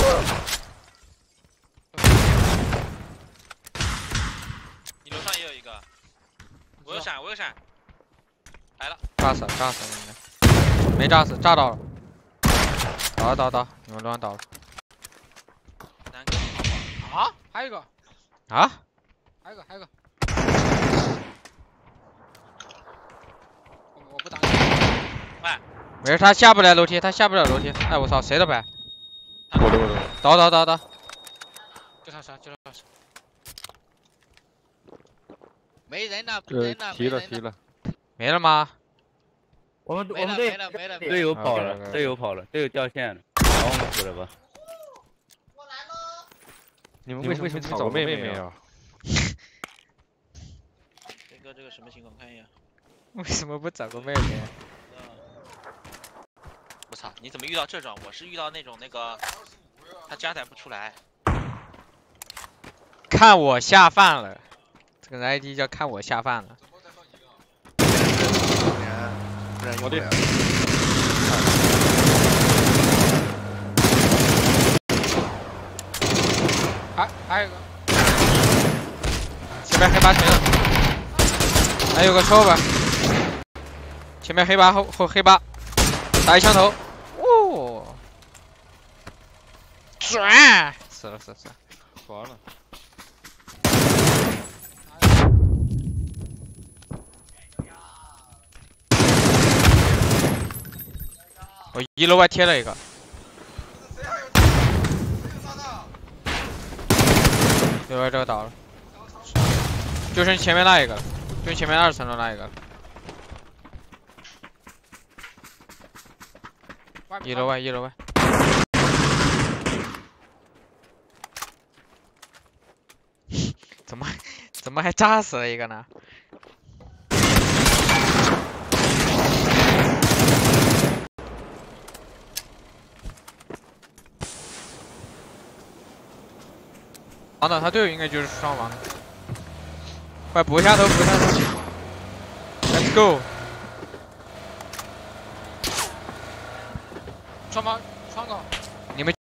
你楼上也有一个，我有闪，我有闪，来了， 炸死了，炸死了应该，没炸死，炸到了，倒，你们乱倒了。 南哥， 啊，还有一个， 啊？ 还有一个，我不打你。 喂， 没事，他下不来楼梯，哎，我操，谁的白？ 我的。 倒， 就他杀。 没人了， 提了。 没了吗？ 我们没了， 队友跑了，队友掉线了，然后我们死了吧？ 你们为什么找妹妹啊？ 这个什么情况？看一眼。 为什么不找个妹妹？ 我操，你怎么遇到这种？我是遇到那个，他加载不出来。 看我下饭了，这个 ID 叫看我下饭了。 我的。 还有一个， 前面黑八停了，还有个抽吧，前面黑八后黑八，打一枪头，哦，转，死了， 完了。 我1楼外贴了一个。另外这个倒了，就剩前面那一个了，就前面2层的那一个了。1楼外。怎么还炸死了一个呢？王导他队友应该就是双王，快补下头，Let's go！ 双狗， 你们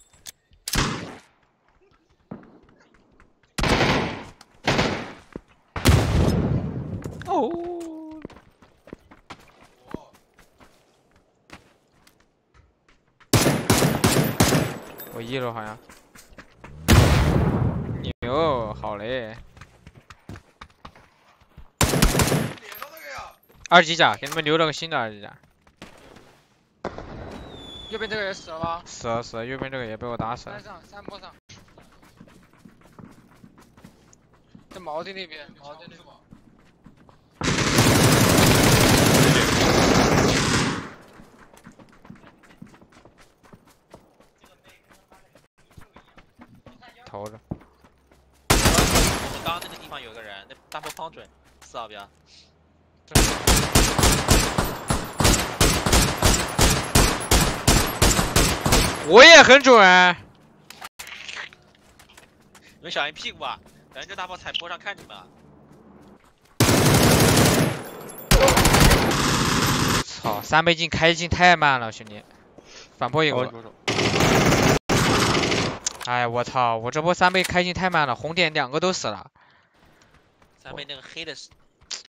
哦，我1楼好像。牛，好嘞！2级甲，给你们留了个新的2级甲。 右边这个也死了吧？ 死了，右边这个也被我打死了。 山坡上，在茅地那边， 投着。 我刚刚那个地方有个人，那大坡方准，4号标。 我也很准。 你们小心屁股啊！感觉这大炮踩坡上看你们啊！ 操，3倍镜开镜太慢了，兄弟。反坡一个。哎，我操！我这波3倍开镜太慢了，红点2个都死了。 3倍那个黑的